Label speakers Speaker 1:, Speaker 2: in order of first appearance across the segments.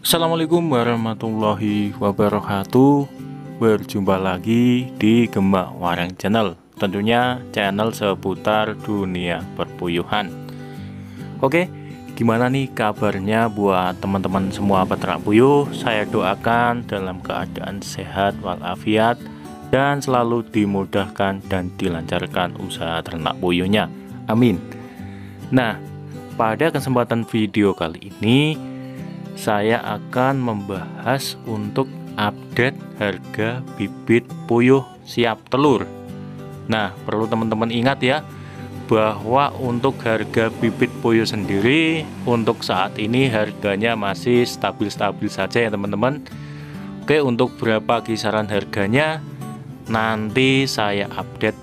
Speaker 1: Assalamualaikum warahmatullahi wabarakatuh. Berjumpa lagi di Gema Wareng Channel. Tentunya channel seputar dunia perpuyuhan. Oke, gimana nih kabarnya buat teman-teman semua peternak puyuh? Saya doakan dalam keadaan sehat walafiat dan selalu dimudahkan dan dilancarkan usaha ternak puyuhnya. Amin. Nah, pada kesempatan video kali ini saya akan membahas untuk update harga bibit puyuh siap telur. Nah, perlu teman-teman ingat ya, bahwa untuk harga bibit puyuh sendiri untuk saat ini harganya masih stabil-stabil saja ya teman-teman. Oke, untuk berapa kisaran harganya nanti saya update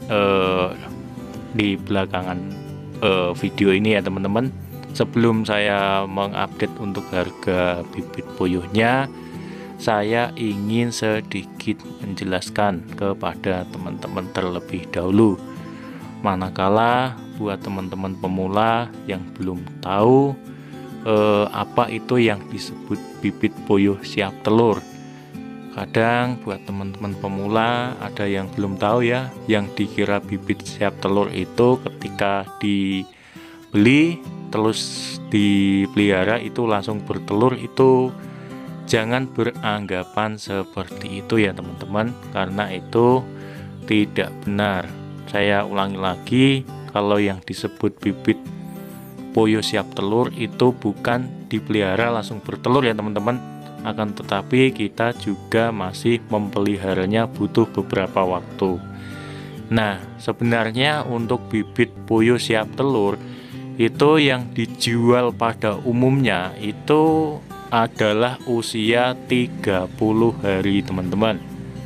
Speaker 1: di belakangan video ini ya teman-teman. Sebelum saya mengupdate untuk harga bibit puyuhnya, saya ingin sedikit menjelaskan kepada teman-teman terlebih dahulu. Manakala buat teman-teman pemula yang belum tahu apa itu yang disebut bibit puyuh siap telur. Kadang buat teman-teman pemula ada yang belum tahu ya, yang dikira bibit siap telur itu ketika dibeli terus dipelihara itu langsung bertelur, itu jangan beranggapan seperti itu ya teman-teman, karena itu tidak benar. Saya ulangi lagi, kalau yang disebut bibit puyuh siap telur itu bukan dipelihara langsung bertelur ya teman-teman, akan tetapi kita juga masih memeliharanya butuh beberapa waktu. Nah, sebenarnya untuk bibit puyuh siap telur itu yang dijual pada umumnya itu adalah usia 30 hari teman-teman.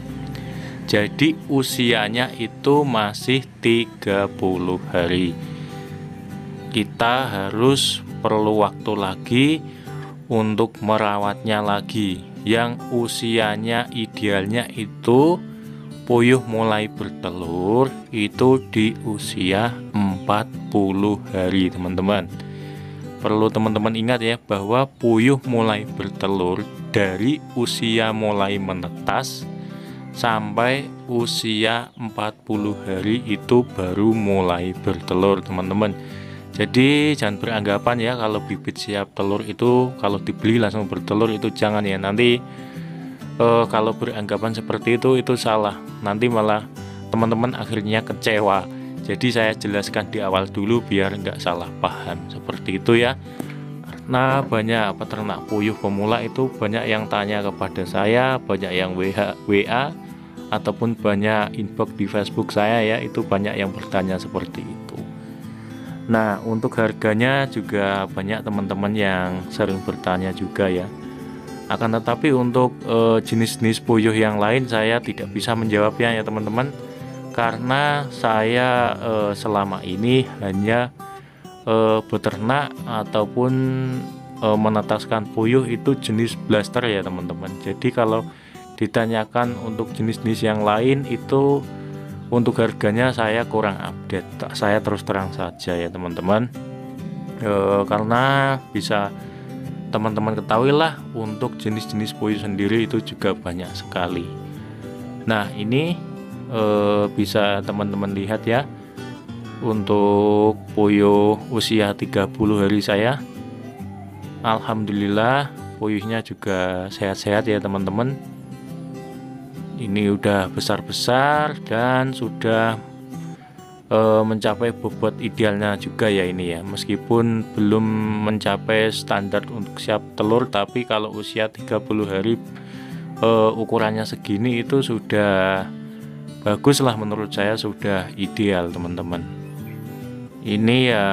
Speaker 1: Jadi usianya itu masih 30 hari. Kita harus perlu waktu lagi untuk merawatnya lagi. Yang usianya idealnya itu puyuh mulai bertelur itu di usia 40 hari teman-teman. Perlu teman-teman ingat ya, bahwa puyuh mulai bertelur dari usia mulai menetas sampai usia 40 hari itu baru mulai bertelur teman-teman. Jadi jangan beranggapan ya kalau bibit siap telur itu kalau dibeli langsung bertelur, itu jangan ya. Nanti kalau beranggapan seperti itu salah, nanti malah teman-teman akhirnya kecewa. Jadi saya jelaskan di awal dulu biar nggak salah paham seperti itu ya. Karena banyak peternak puyuh pemula itu banyak yang tanya kepada saya, banyak yang WA ataupun banyak inbox di Facebook saya ya, itu banyak yang bertanya seperti itu. Nah, untuk harganya juga banyak teman-teman yang sering bertanya juga ya. Akan tetapi untuk jenis-jenis puyuh yang lain saya tidak bisa menjawabnya ya teman-teman, karena saya selama ini hanya beternak ataupun menetaskan puyuh itu jenis blaster ya teman-teman. Jadi kalau ditanyakan untuk jenis-jenis yang lain itu untuk harganya saya kurang update, saya terus terang saja ya teman-teman, karena bisa teman-teman ketahui lah untuk jenis-jenis puyuh sendiri itu juga banyak sekali. Nah, ini bisa teman-teman lihat ya, untuk puyuh usia 30 hari saya, alhamdulillah puyuhnya juga sehat-sehat ya teman-teman. Ini udah besar-besar dan sudah mencapai bobot idealnya juga ya ini ya, meskipun belum mencapai standar untuk siap telur, tapi kalau usia 30 hari ukurannya segini itu sudah bagus lah, menurut saya sudah ideal teman-teman. Ini ya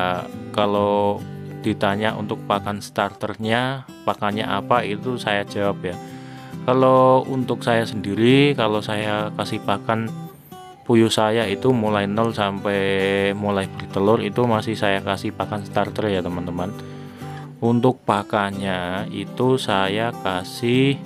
Speaker 1: kalau ditanya untuk pakan starternya, pakannya apa, itu saya jawab ya, kalau untuk saya sendiri, kalau saya kasih pakan puyuh saya itu mulai 0 sampai mulai bertelur itu masih saya kasih pakan starter ya teman-teman. Untuk pakannya itu saya kasih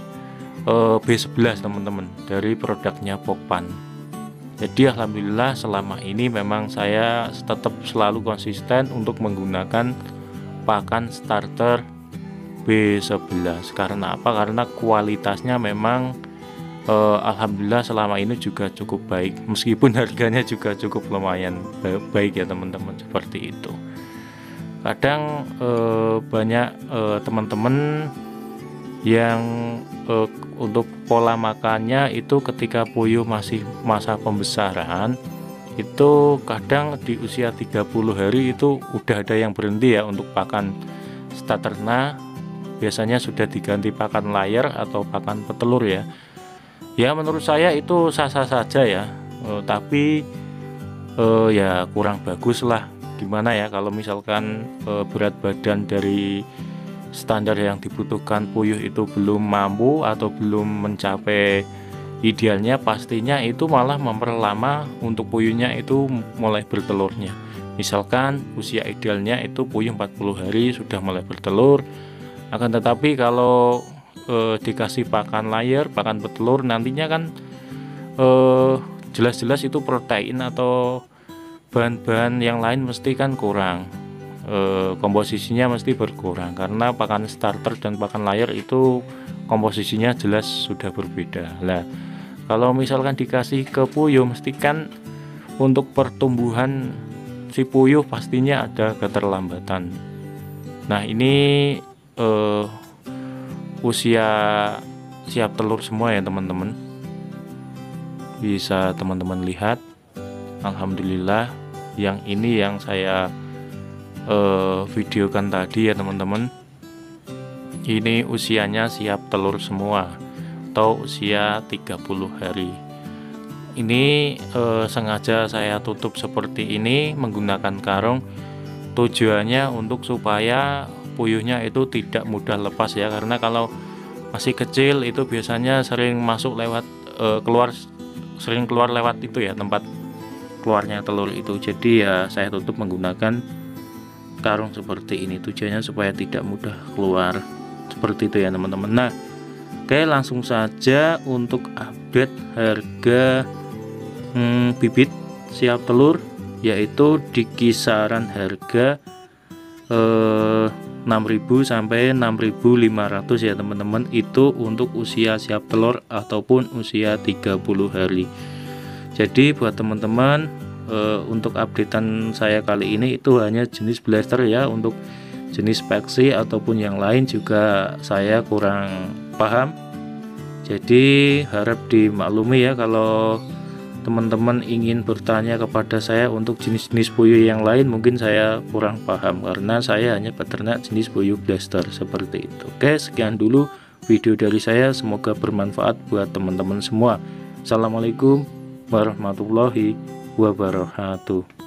Speaker 1: B11 teman-teman, dari produknya Pokpan. Jadi alhamdulillah selama ini memang saya tetap selalu konsisten untuk menggunakan pakan starter B11. Karena apa? Karena kualitasnya memang alhamdulillah selama ini juga cukup baik, meskipun harganya juga cukup lumayan baik ya teman-teman, seperti itu. Kadang banyak teman-teman yang untuk pola makannya itu ketika puyuh masih masa pembesaran, itu kadang di usia 30 hari itu udah ada yang berhenti ya untuk pakan starter. Nah, biasanya sudah diganti pakan layar atau pakan petelur ya. Ya menurut saya itu sah-sah saja ya, tapi ya kurang bagus lah. Gimana ya kalau misalkan berat badan dari standar yang dibutuhkan puyuh itu belum mampu atau belum mencapai idealnya, pastinya itu malah memperlama untuk puyuhnya itu mulai bertelurnya. Misalkan usia idealnya itu puyuh 40 hari sudah mulai bertelur, akan tetapi kalau dikasih pakan layar, pakan petelur, nantinya kan jelas-jelas itu protein atau bahan-bahan yang lain mesti kan kurang, komposisinya mesti berkurang, karena pakan starter dan pakan layar itu komposisinya jelas sudah berbeda. Lah kalau misalkan dikasih ke puyuh, mesti kan untuk pertumbuhan si puyuh pastinya ada keterlambatan. Nah ini usia siap telur semua ya teman-teman, bisa teman-teman lihat. Alhamdulillah yang ini yang saya videokan tadi ya teman-teman, ini usianya siap telur semua atau usia 30 hari. Ini sengaja saya tutup seperti ini menggunakan karung, tujuannya untuk supaya puyuhnya itu tidak mudah lepas ya, karena kalau masih kecil itu biasanya sering masuk lewat sering keluar lewat itu ya, tempat keluarnya telur itu. Jadi ya saya tutup menggunakan karung seperti ini, tujuannya supaya tidak mudah keluar, seperti itu ya teman-teman. Nah oke, langsung saja untuk update harga bibit siap telur, yaitu di kisaran harga 6.000 sampai 6.500 ya teman-teman, itu untuk usia siap telur ataupun usia 30 hari. Jadi buat teman-teman, untuk updatean saya kali ini itu hanya jenis blaster ya. Untuk jenis peksi ataupun yang lain juga saya kurang paham, jadi harap dimaklumi ya kalau teman-teman ingin bertanya kepada saya untuk jenis-jenis puyuh yang lain, mungkin saya kurang paham karena saya hanya peternak jenis puyuh blaster seperti itu. Oke, sekian dulu video dari saya, semoga bermanfaat buat teman-teman semua. Assalamualaikum warahmatullahi wabarakatuh.